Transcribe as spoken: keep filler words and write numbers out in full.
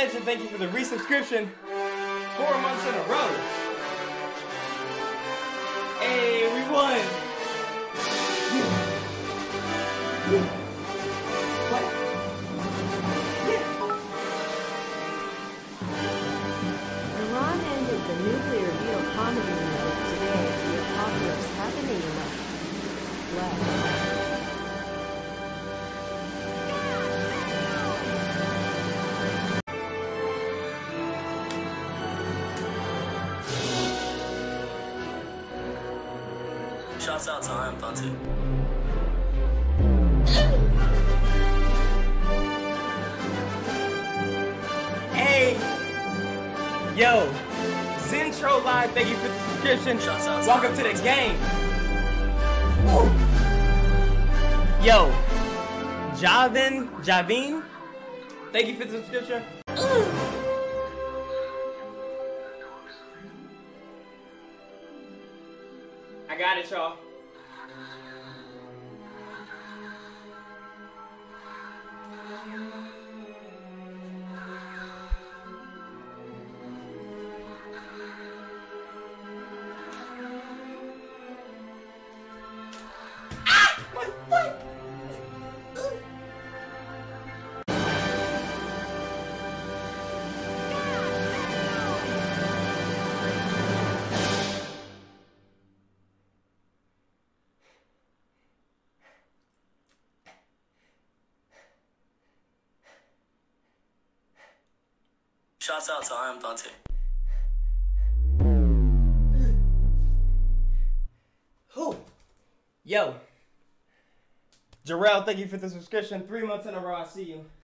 Legend, thank you for the resubscription. Four months in a row. Hey, we won. What? Iran ended the nuclear deal comedy music today as the apocalypse happening in the West. Shouts out to I Am Dante. Hey, yo, Zentro Live, thank you for the subscription. Shouts out to Welcome to the game. Woo. Yo, Javin, Javin, thank you for the subscription. I got it, y'all. Shouts out to I Am Dante. Who? Yo. Jarrell, thank you for the subscription. Three months in a row, I see you.